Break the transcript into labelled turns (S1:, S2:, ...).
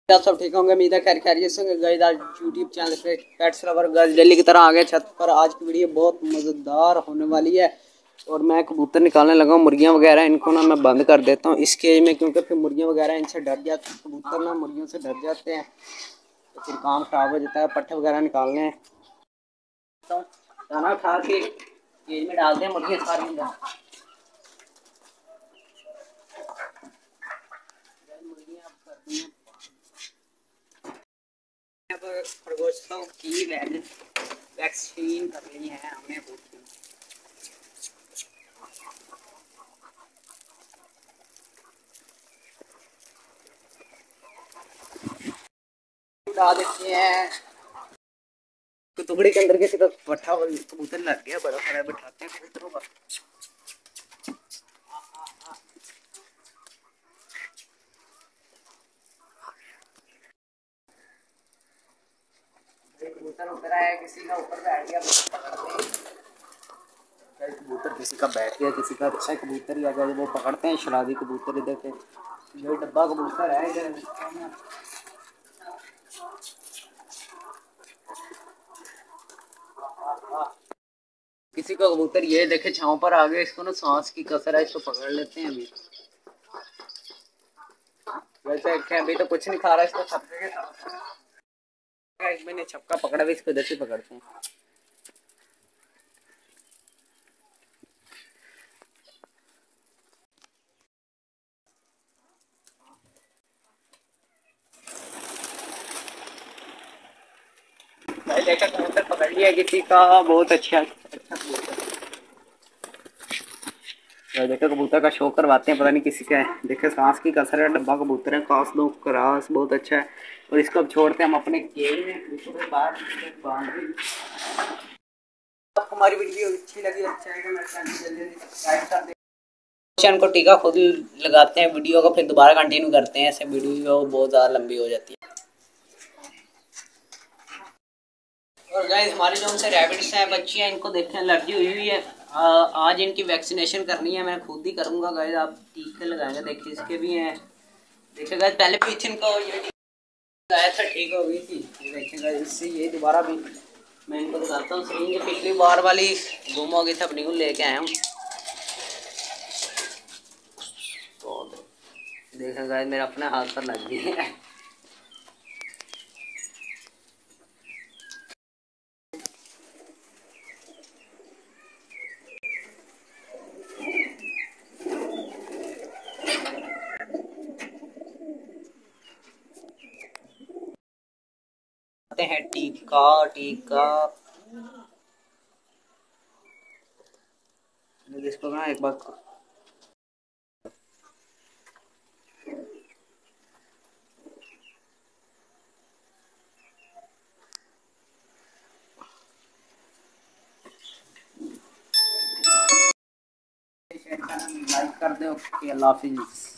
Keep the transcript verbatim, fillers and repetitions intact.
S1: आप सब ठीक होंगे, उम्मीद है खैर खैरियत से गाइस। आज यूट्यूब चैनल पे पेट्स लवर गाइस डेली की तरह आ गए छत पर। आज की वीडियो बहुत मज़ेदार होने वाली है और मैं कबूतर निकालने लगा हूँ। मुर्गियाँ वगैरह इनको ना मैं बंद कर देता हूँ इस केज में, क्योंकि फिर मुर्गियाँ वगैरह इनसे डर जाती हैं। कबूतर ना मुर्गियों से डर जाते हैं तो फिर काम खराब हो जाता है। पट्टे वगैरह निकालने हैं तो दाना उठा के केज में डालते हैं मुर्गियाँ सारी अंदर। खरगोशों की वैक्सीन करनी है हमें। उड़ा देते हैं टुकड़ी के अंदर के सिर्फ पट्ठा कबूतर लग गया, बड़ा बड़ा बिठाते हैं कबूतरों का। कबूतर उतर आया, किसी का ऊपर बैठ गया, कबूतर किसी का बैठ गया, किसी का अच्छा कबूतर ही आ गया, वो पकड़ते हैं शराबी कबूतर। इधर के जो डब्बा कबूतर है इधर, किसी का कबूतर ये देखे छांव पर आ गया, इसको ना सांस की कसर है, इसको पकड़ लेते हैं। अभी वैसे अभी तो कुछ नहीं खा रहा, इसको छपके के साथ मैंने छपका पकड़ा भी, इसको इधर से पकड़ते हैं। देखा कबूतर पकड़ लिया किसी का, बहुत अच्छा अच्छा कबूतर। देखो कबूतर का शो करवाते हैं, पता नहीं किसी का है। देखो सांस की कसर है, डब्बा कबूतर है, कास दो क्रास बहुत अच्छा है। और इसको अब छोड़ते हैं हम अपने केज में बाहर। आपको हमारी वीडियो अच्छी लगी, अच्छा है मेरे चैनल को जल्दी सब्सक्राइब कर दें। चैनल को टीका खुद लगाते हैं वीडियो को, फिर दोबारा कंटिन्यू करते हैं। ऐसे वीडियो बहुत ज़्यादा लंबी हो जाती है। और गाइस हमारे जो उनसे रैबिट्स हैं, बच्चियाँ, इनको देखें एलर्जी हुई हुई है। आ, आज इनकी वैक्सीनेशन करनी है, मैं खुद ही करूँगा गाइस। आप टीके लगाएंगे, देखिए इसके भी हैं। देखिए गाइस पहले भी इनको ये लगाया था, ठीक हो गई थी। देखिए गाइस इससे ये दोबारा भी मैं इनको बताता हूँ। सिरिंज पिछली बार वाली गुम हो गई थी, अपनी को लेके आया हूँ। तो देखिए गाइस मेरे अपने हाथ पर लग गई है। हैं टीका टीका इसको ना एक बार लाइक कर दो। अल्लाह हाफिज़।